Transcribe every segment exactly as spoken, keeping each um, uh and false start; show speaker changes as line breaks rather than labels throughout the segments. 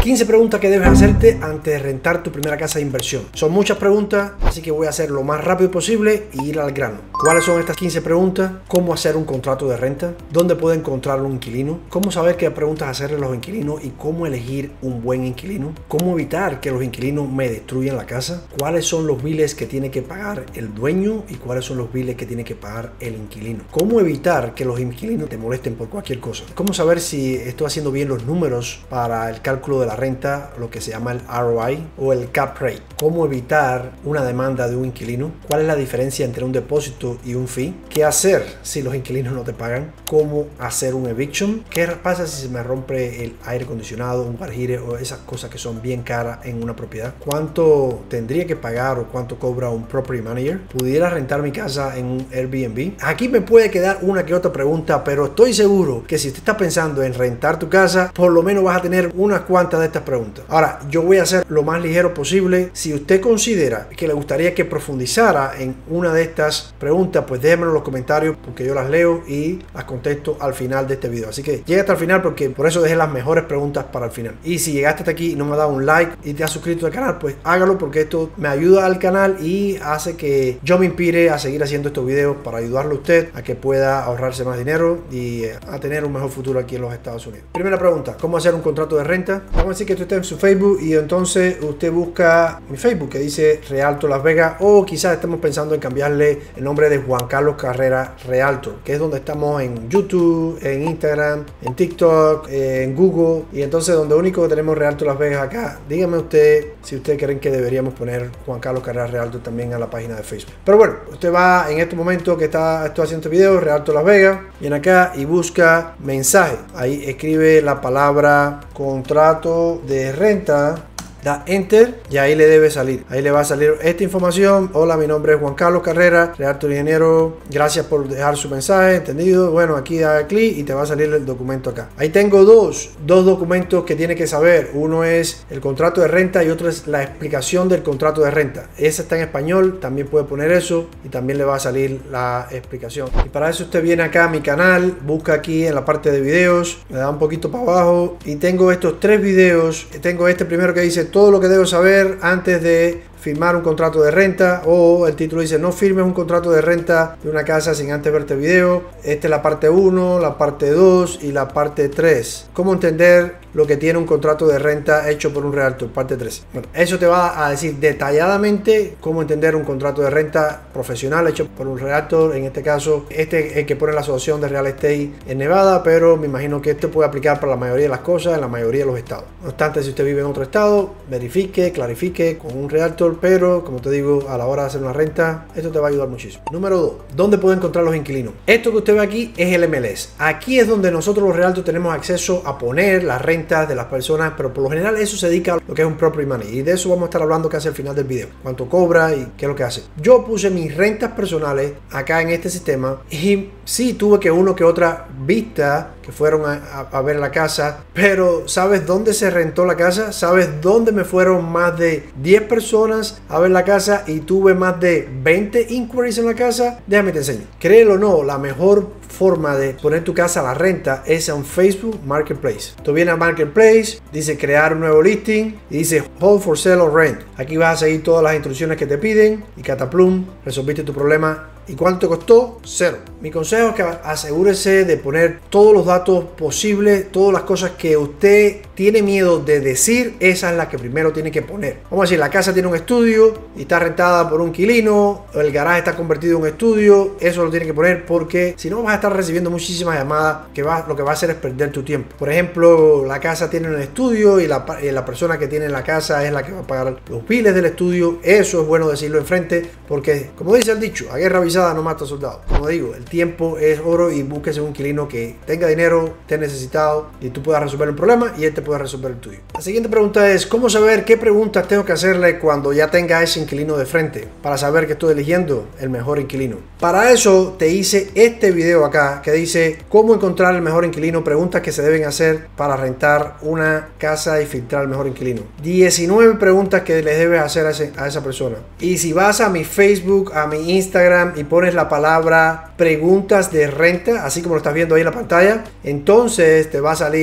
quince preguntas que debes hacerte antes de rentar tu primera casa de inversión. Son muchas preguntas, así que voy a hacer lo más rápido posible y ir al grano. ¿Cuáles son estas quince preguntas? ¿Cómo hacer un contrato de renta? ¿Dónde puedo encontrar un inquilino? ¿Cómo saber qué preguntas hacerle a los inquilinos y cómo elegir un buen inquilino? ¿Cómo evitar que los inquilinos me destruyan la casa? ¿Cuáles son los biles que tiene que pagar el dueño y cuáles son los biles que tiene que pagar el inquilino? ¿Cómo evitar que los inquilinos te molesten por cualquier cosa? ¿Cómo saber si estoy haciendo bien los números para el cálculo de la renta, lo que se llama el R O I o el cap rate? ¿Cómo evitar una demanda de un inquilino? ¿Cuál es la diferencia entre un depósito y un fee? ¿Qué hacer si los inquilinos no te pagan? ¿Cómo hacer un eviction? ¿Qué pasa si se me rompe el aire acondicionado, un water heater o esas cosas que son bien caras en una propiedad? ¿Cuánto tendría que pagar o cuánto cobra un property manager? ¿Pudiera rentar mi casa en un Airbnb? Aquí me puede quedar una que otra pregunta, pero estoy seguro que si usted está pensando en rentar tu casa, por lo menos vas a tener unas cuantas de estas preguntas. Ahora, yo voy a hacer lo más ligero posible. Si usted considera que le gustaría que profundizara en una de estas preguntas, pues déjenmelo en los comentarios porque yo las leo y las contesto al final de este video. Así que llega hasta el final porque por eso dejé las mejores preguntas para el final. Y si llegaste hasta aquí y no me has dado un like y te has suscrito al canal, pues hágalo porque esto me ayuda al canal y hace que yo me inspire a seguir haciendo estos videos para ayudarle a usted a que pueda ahorrarse más dinero y a tener un mejor futuro aquí en los Estados Unidos. Primera pregunta, ¿cómo hacer un contrato de renta? Vamos a decir que usted está en su Facebook y entonces usted busca mi Facebook que dice Realtor Las Vegas, o quizás estemos pensando en cambiarle el nombre de Juan Carlos Carrera Realtor, que es donde estamos en YouTube, en Instagram, en TikTok, en Google, y entonces donde único que tenemos Realtor Las Vegas acá. Dígame usted si ustedes creen que deberíamos poner Juan Carlos Carrera Realtor también a la página de Facebook. Pero bueno, usted va en este momento que está, estoy haciendo este video, Realtor Las Vegas, viene acá y busca mensaje. Ahí escribe la palabra contrato de renta, da enter y ahí le debe salir. Ahí le va a salir esta información. Hola, mi nombre es Juan Carlos Carrera, Realtor Ingeniero. Gracias por dejar su mensaje, entendido. Bueno, aquí da clic y te va a salir el documento acá. Ahí tengo dos, dos documentos que tiene que saber. Uno es el contrato de renta y otro es la explicación del contrato de renta. Ese está en español, también puede poner eso y también le va a salir la explicación. Y para eso usted viene acá a mi canal, busca aquí en la parte de videos, le da un poquito para abajo y tengo estos tres videos. Tengo este primero que dice todo lo que debo saber antes de firmar un contrato de renta, o el título dice no firmes un contrato de renta de una casa sin antes verte video. Esta es la parte uno, la parte dos y la parte tres. ¿Cómo entender lo que tiene un contrato de renta hecho por un realtor? Parte tres. Bueno, eso te va a decir detalladamente cómo entender un contrato de renta profesional hecho por un realtor. En este caso, este es el que pone la asociación de real estate en Nevada, pero me imagino que este puede aplicar para la mayoría de las cosas en la mayoría de los estados. No obstante, si usted vive en otro estado, verifique, clarifique con un realtor, pero como te digo, a la hora de hacer una renta, esto te va a ayudar muchísimo. Número dos, ¿dónde puedo encontrar los inquilinos? Esto que usted ve aquí es el M L S. Aquí es donde nosotros los realtors tenemos acceso a poner las rentas de las personas, pero por lo general eso se dedica a lo que es un property money, y de eso vamos a estar hablando casi al final del video, cuánto cobra y qué es lo que hace. Yo puse mis rentas personales acá en este sistema y sí tuve que uno que otra vista que fueron a, a, a ver la casa, pero ¿sabes dónde se rentó la casa? ¿Sabes dónde me fueron más de diez personas a ver la casa y tuve más de veinte inquiries en la casa? Déjame te enseño. Créelo o no, la mejor forma de poner tu casa a la renta es en Facebook Marketplace. Tú vienes a Marketplace, dice crear un nuevo listing y dice hold for sale or rent. Aquí vas a seguir todas las instrucciones que te piden y cataplum, resolviste tu problema. ¿Y cuánto costó? Cero. Mi consejo es que asegúrese de poner todos los datos posibles, todas las cosas que usted tiene miedo de decir, esa es la que primero tiene que poner. Vamos a decir, la casa tiene un estudio y está rentada por un inquilino, o el garaje está convertido en un estudio, eso lo tiene que poner porque si no vas a estar recibiendo muchísimas llamadas que va, lo que va a hacer es perder tu tiempo. Por ejemplo, la casa tiene un estudio y la, y la persona que tiene la casa es la que va a pagar los biles del estudio. Eso es bueno decirlo enfrente porque, como dice el dicho, a guerra avisada no mata soldado. Como digo, el tiempo es oro y búsquese un inquilino que tenga dinero, esté necesitado y tú puedas resolver un problema y él te pueda resolver el tuyo. La siguiente pregunta es ¿cómo saber qué preguntas tengo que hacerle cuando ya tenga ese inquilino de frente para saber que estoy eligiendo el mejor inquilino? Para eso te hice este video acá que dice cómo encontrar el mejor inquilino, preguntas que se deben hacer para rentar una casa y filtrar el mejor inquilino. diecinueve preguntas que les debes hacer a, ese, a esa persona. Y si vas a mi Facebook, a mi Instagram y pones la palabra preguntas de renta, así como lo estás viendo ahí en la pantalla, entonces te va a salir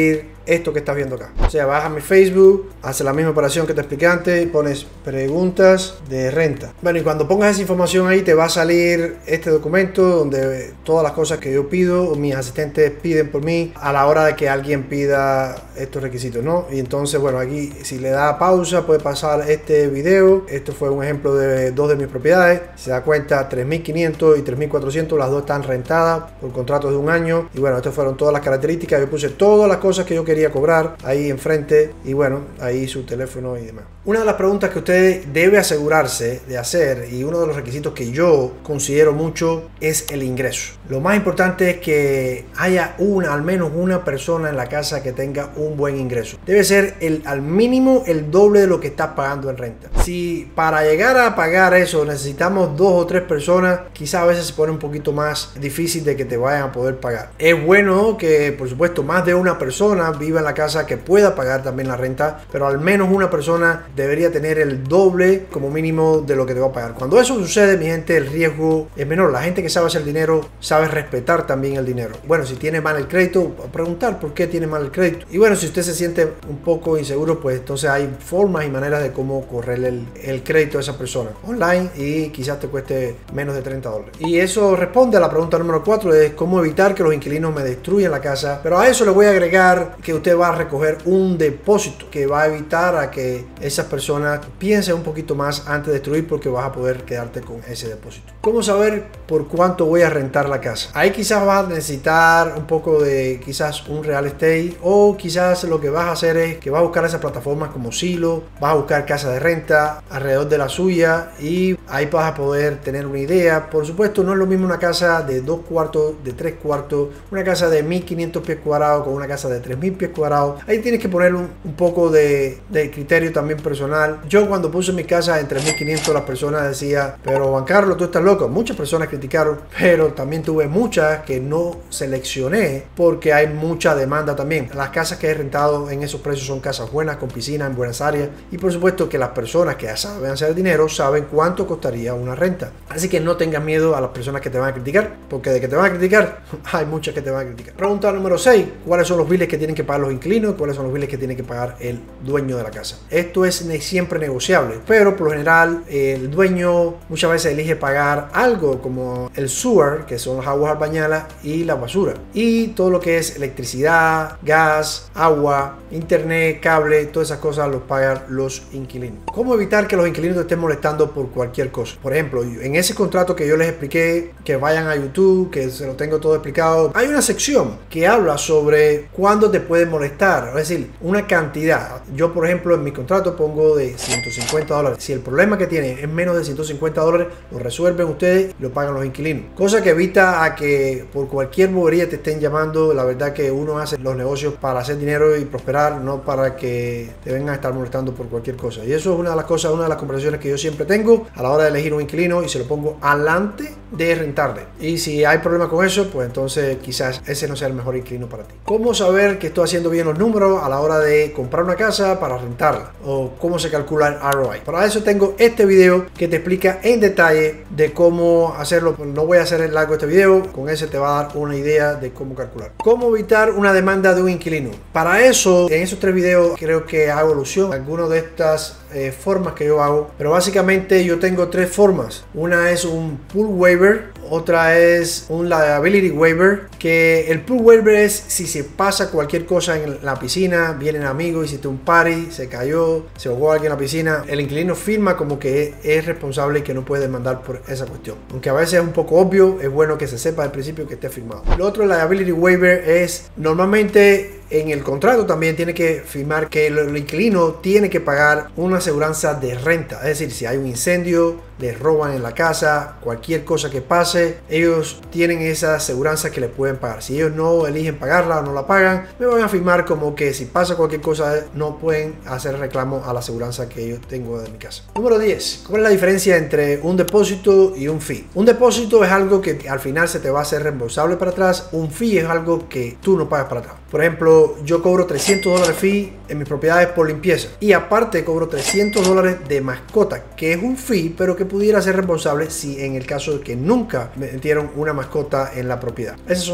esto que estás viendo acá. O sea, vas a mi Facebook, haces la misma operación que te expliqué antes y pones preguntas de renta. Bueno, y cuando pongas esa información ahí te va a salir este documento donde todas las cosas que yo pido o mis asistentes piden por mí a la hora de que alguien pida estos requisitos, ¿no? Y entonces, bueno, aquí si le da pausa puede pasar este video. Esto fue un ejemplo de dos de mis propiedades. Se da cuenta, tres mil quinientos y tres mil cuatrocientos, las dos están rentadas por contratos de un año. Y bueno, estas fueron todas las características. Yo puse todas las cosas que yo quería cobrar ahí enfrente y bueno, ahí su teléfono y demás. Una de las preguntas que usted debe asegurarse de hacer, y uno de los requisitos que yo considero mucho, es el ingreso. Lo más importante es que haya una, al menos una persona en la casa que tenga un buen ingreso. Debe ser el, al mínimo el doble de lo que estás pagando en renta. Si para llegar a pagar eso necesitamos dos o tres personas, quizás a veces se pone un poquito más difícil de que te vayan a poder pagar. Es bueno que, por supuesto, más de una persona viva en la casa que pueda pagar también la renta, pero al menos una persona debería tener el doble como mínimo de lo que te va a pagar. Cuando eso sucede, mi gente, el riesgo es menor. La gente que sabe hacer dinero sabe respetar también el dinero. Bueno, si tiene mal el crédito, preguntar por qué tiene mal el crédito. Y bueno, si usted se siente un poco inseguro, pues entonces hay formas y maneras de cómo correrle el, el crédito a esa persona online y quizás te cueste menos de treinta dólares. Y eso responde a la pregunta número cuatro, es cómo evitar que los inquilinos me destruyan la casa. Pero a eso le voy a agregar que usted va a recoger un depósito que va a evitar a que esas personas piensen un poquito más antes de destruir, porque vas a poder quedarte con ese depósito. ¿Cómo saber por cuánto voy a rentar la casa? Ahí quizás vas a necesitar un poco de quizás un real estate, o quizás lo que vas a hacer es que vas a buscar esas plataformas como Zillow, vas a buscar casas de renta alrededor de la suya y ahí vas a poder tener una idea. Por supuesto, no es lo mismo una casa de dos cuartos, de tres cuartos, una casa de mil quinientos pies cuadrados con una casa de tres mil pies cuadrados. Ahí tienes que poner un, un poco de, de criterio también personal. Yo cuando puse mi casa en tres mil quinientos, las personas decían, pero Juan Carlos, tú estás loco. Muchas personas criticaron, pero también tuve muchas que no seleccioné porque hay mucha demanda también. Las casas que he rentado en esos precios son casas buenas, con piscina, en buenas áreas, y por supuesto que las personas que ya saben hacer dinero saben cuánto costaría una renta. Así que no tengas miedo a las personas que te van a criticar, porque de que te van a criticar, hay muchas que te van a criticar. Pregunta número seis, ¿cuáles son los biles que tienen que pagar los inquilinos? ¿Cuáles son los biles que tiene que pagar el dueño de la casa? Esto es siempre negociable, pero por lo general el dueño muchas veces elige pagar algo como el sewer, que son las aguas albañalas, y la basura, y todo lo que es electricidad, gas, agua, internet, cable, todas esas cosas los pagan los inquilinos. ¿Cómo evitar que los inquilinos te estén molestando por cualquier cosa? Por ejemplo, en ese contrato que yo les expliqué, que vayan a YouTube, que se lo tengo todo explicado, hay una sección que habla sobre cuándo te pueden molestar, es decir, una cantidad. Yo, por ejemplo, en mi contrato pongo de ciento cincuenta dólares. Si el problema que tiene es menos de ciento cincuenta dólares, lo resuelven ustedes y lo pagan los inquilinos. Cosa que evita a que por cualquier bobería te estén llamando. La verdad que uno hace los negocios para hacer dinero y prosperar, no para que te vengan a estar molestando por cualquier cosa. Y eso es una de las cosas, una de las conversaciones que yo siempre tengo a la hora de elegir un inquilino, y se lo pongo alante de rentarle. Y si hay problema con eso, pues entonces quizás ese no sea el mejor inquilino para ti. ¿Cómo saber que estoy haciendo bien los números a la hora de comprar una casa para rentarla? O cómo se calcula el R O I. Para eso tengo este video que te explica en detalle de cómo hacerlo. No voy a hacer el largo este video, con ese te va a dar una idea de cómo calcular. ¿Cómo evitar una demanda de un inquilino? Para eso, en esos tres videos creo que hago alusión a algunas de estas eh, formas que yo hago, pero básicamente yo tengo tres formas. Una es un pool waiver, otra es un liability waiver, que el pool waiver es si se pasa cualquier cosa en la piscina, vienen amigos, hiciste un party, se cayó, se ahogó alguien en la piscina, el inquilino firma como que es responsable y que no puede demandar por esa cuestión. Aunque a veces es un poco obvio, es bueno que se sepa al principio que esté firmado. Lo otro, el liability waiver, es normalmente en el contrato también tiene que firmar que el, el inquilino tiene que pagar una aseguranza de renta. Es decir, si hay un incendio, les roban en la casa, cualquier cosa que pase, ellos tienen esa aseguranza que le pueden pagar. Si ellos no eligen pagarla o no la pagan, me van a firmar como que si pasa cualquier cosa no pueden hacer reclamo a la aseguranza que yo tengo de mi casa. Número diez. ¿Cuál es la diferencia entre un depósito y un fee? Un depósito es algo que al final se te va a hacer reembolsable para atrás. Un fee es algo que tú no pagas para atrás. Por ejemplo, yo cobro trescientos dólares fee en mis propiedades por limpieza, y aparte cobro trescientos dólares de mascota, que es un fee, pero que pudiera ser reembolsable si en el caso de que nunca me metieron una mascota en la propiedad. Esas son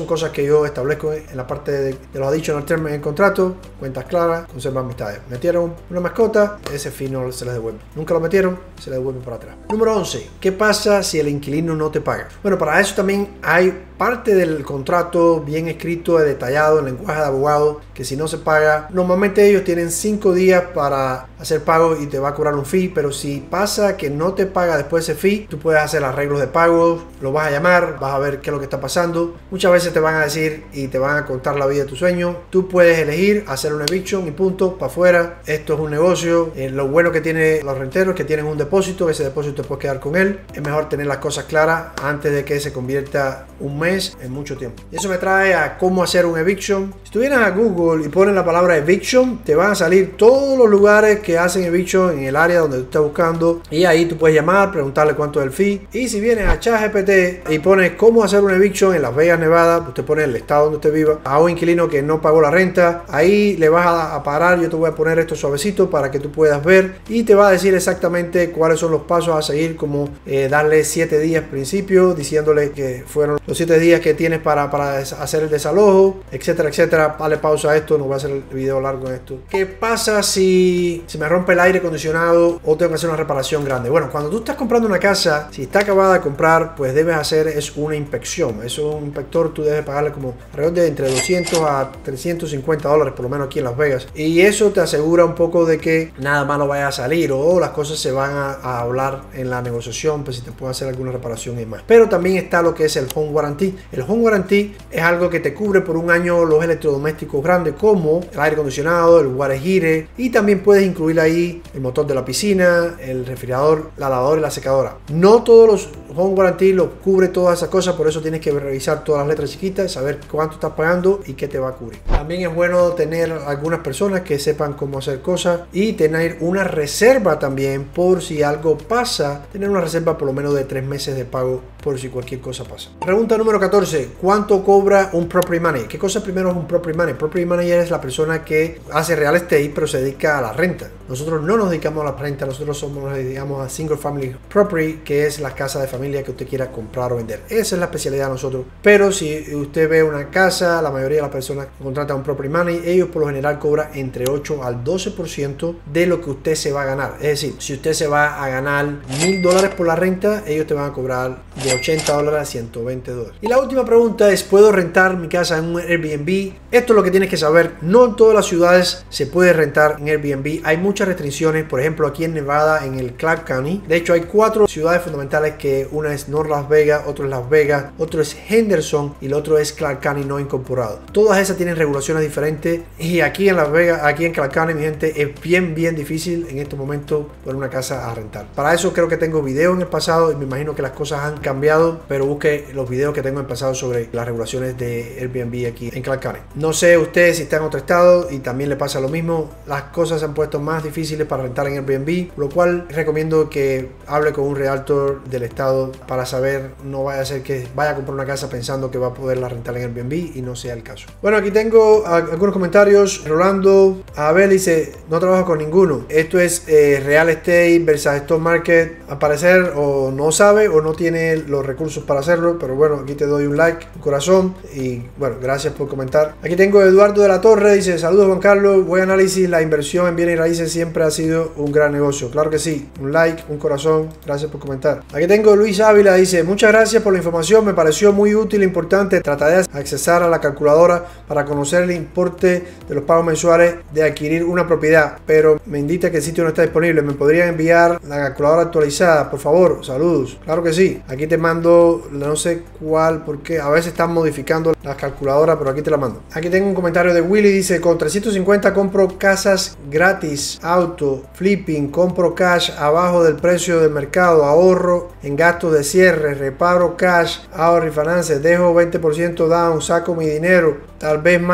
son cosas que yo establezco en la parte de, de los additional terms en el contrato. Cuentas claras, conservan amistades. Metieron una mascota, ese fee no se les devuelve. Nunca lo metieron, se les devuelve para atrás. Número once. ¿Qué pasa si el inquilino no te paga? Bueno, para eso también hay parte del contrato bien escrito, detallado en lenguaje de abogado, que si no se paga, normalmente ellos tienen cinco días para hacer pago y te va a cobrar un fee, pero si pasa que no te paga después de ese fee, tú puedes hacer arreglos de pago, lo vas a llamar, vas a ver qué es lo que está pasando. Muchas veces te van a decir y te van a contar la vida de tu sueño. Tú puedes elegir hacer una eviction y punto, para afuera. Esto es un negocio. Eh, lo bueno que tiene los renteros es que tienen un depósito, ese depósito te puedes quedar con él. Es mejor tener las cosas claras antes de que se convierta un mes en mucho tiempo. Y eso me trae a cómo hacer un eviction. Si tú vienes a Google y pones la palabra eviction, te van a salir todos los lugares que hacen eviction en el área donde tú estás buscando, y ahí tú puedes llamar, preguntarle cuánto es el fee. Y si vienes a ChatGPT y pones cómo hacer un eviction en Las Vegas, Nevada, usted pone el estado donde usted viva, a un inquilino que no pagó la renta, ahí le vas a, a parar. Yo te voy a poner esto suavecito para que tú puedas ver, y te va a decir exactamente cuáles son los pasos a seguir, como eh, darle siete días principio, diciéndole que fueron los siete días que tienes para, para hacer el desalojo, etcétera, etcétera. Dale pausa a esto, no voy a hacer el video largo en esto. ¿Qué pasa si se me rompe el aire acondicionado o tengo que hacer una reparación grande? Bueno, cuando tú estás comprando una casa, si está acabada de comprar, pues debes hacer es una inspección. Eso, un inspector, tú debes pagarle como alrededor de entre doscientos a trescientos cincuenta dólares, por lo menos aquí en Las Vegas. Y eso te asegura un poco de que nada malo vaya a salir, o las cosas se van a, a hablar en la negociación, pues si te puede hacer alguna reparación y más. Pero también está lo que es el home warranty. El home warranty es algo que te cubre por un año los electrodomésticos grandes, como el aire acondicionado, el water heater, y también puedes incluir ahí el motor de la piscina, el refrigerador, la lavadora y la secadora. No todos los home warranty lo cubre todas esas cosas, por eso tienes que revisar todas las letras chiquitas, saber cuánto estás pagando y qué te va a cubrir. También es bueno tener algunas personas que sepan cómo hacer cosas y tener una reserva también por si algo pasa, tener una reserva por lo menos de tres meses de pago por si cualquier cosa pasa. Pregunta número catorce. ¿Cuánto cobra un property manager? ¿Qué cosa primero es un property manager? Property manager es la persona que hace real estate pero se dedica a la renta. Nosotros no nos dedicamos a la renta, nosotros somos, nos dedicamos a single family property, que es la casa de familia que usted quiera comprar o vender. Esa es la especialidad de nosotros. Pero si usted ve una casa, la mayoría de las personas que contratan a un property manager, ellos por lo general cobran entre ocho al doce por ciento de lo que usted se va a ganar. Es decir, si usted se va a ganar mil dólares por la renta, ellos te van a cobrar de ochenta dólares a ciento veinte dólares. Y la última pregunta es: ¿puedo rentar mi casa en un Airbnb? Esto es lo que tienes que saber. No en todas las ciudades se puede rentar en Airbnb. Hay muchas restricciones. Por ejemplo, aquí en Nevada, en el Clark County, de hecho hay cuatro ciudades fundamentales, que una es North Las Vegas, otro es Las Vegas, otro es Henderson y el otro es Clark County no incorporado. Todas esas tienen regulaciones diferentes, y aquí en Las Vegas, aquí en Clark County, mi gente, es bien bien difícil en estos momentos poner una casa a rentar. Para eso creo que tengo videos en el pasado y me imagino que las cosas han cambiado, pero busque los videos que tengo en el pasado sobre las regulaciones de Airbnb aquí en Clark County. No sé ustedes si están en otro estado y también le pasa lo mismo. Las cosas se han puesto más difíciles para rentar en Airbnb, lo cual recomiendo que hable con un realtor del estado para saber, no vaya a ser que vaya a comprar una casa pensando que va a poderla rentar en Airbnb y no sea el caso. Bueno, aquí tengo algunos comentarios. Rolando Abel dice: no trabajo con ninguno. Esto es eh, real estate versus stock market. Al parecer o no sabe o no tiene los recursos para hacerlo, pero bueno, aquí te doy un like, un corazón, y bueno, gracias por comentar. Aquí tengo Eduardo de la Torre, dice: saludos Juan Carlos, buen análisis, la inversión en bienes y raíces siempre ha sido un gran negocio. Claro que sí, un like, un corazón, gracias por comentar. Aquí tengo Luis Ávila, dice: muchas gracias por la información, me pareció muy útil e importante. Trataré de accesar a la calculadora para conocer el importe de los pagos mensuales de adquirir una propiedad, pero me indica que el sitio no está disponible. ¿Me podrían enviar la calculadora actualizada, por favor? Saludos. Claro que sí, aquí te mando, no sé cuál, porque a veces están modificando las calculadoras, pero aquí te la mando. Aquí tengo un comentario de Willy, dice: con trescientos cincuenta compro casas gratis, auto, flipping, compro cash abajo del precio del mercado, ahorro en gastos de cierre, reparo cash, ahorro y finanzas, dejo veinte por ciento down, saco mi dinero, tal vez más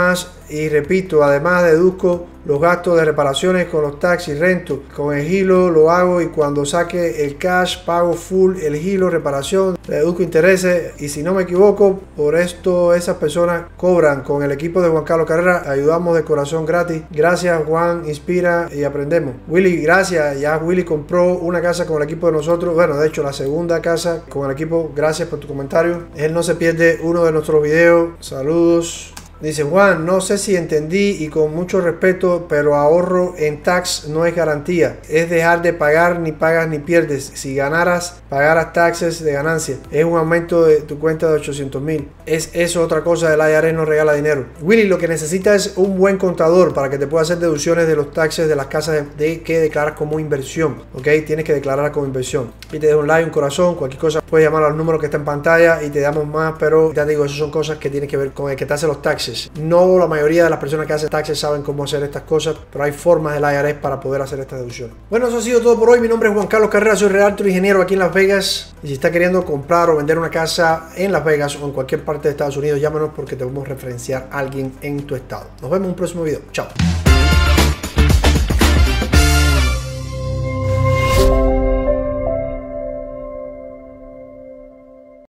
y repito, además deduzco los gastos de reparaciones con los tax y rento. Con el Hilo lo hago y cuando saque el cash pago full el Hilo, reparación, deduzco intereses y si no me equivoco, por esto esas personas cobran. Con el equipo de Juan Carlos Carrera ayudamos de corazón gratis. Gracias Juan, inspira y aprendemos. Willy, gracias. Ya Willy compró una casa con el equipo de nosotros. Bueno, de hecho la segunda casa con el equipo. Gracias por tu comentario. Él no se pierde uno de nuestros videos. Saludos. Dice Juan, no sé si entendí y con mucho respeto, pero ahorro en tax no es garantía. Es dejar de pagar, ni pagas ni pierdes. Si ganaras, pagaras taxes de ganancia. Es un aumento de tu cuenta de ochocientos mil. Es eso otra cosa, el I R S no regala dinero. Willy, lo que necesitas es un buen contador para que te pueda hacer deducciones de los taxes de las casas de que declaras como inversión. Ok, tienes que declarar como inversión. Y te dejo un like, un corazón, cualquier cosa. Puedes llamar al número que está en pantalla y te damos más, pero ya te digo, esas son cosas que tienen que ver con el que te hace los taxes. No la mayoría de las personas que hacen taxes saben cómo hacer estas cosas, pero hay formas del I R S para poder hacer estas deducciones. Bueno, eso ha sido todo por hoy. Mi nombre es Juan Carlos Carrera, soy realtor ingeniero aquí en Las Vegas. Y si está queriendo comprar o vender una casa en Las Vegas o en cualquier parte de Estados Unidos, llámanos porque te podemos referenciar a alguien en tu estado. Nos vemos en un próximo video. Chao.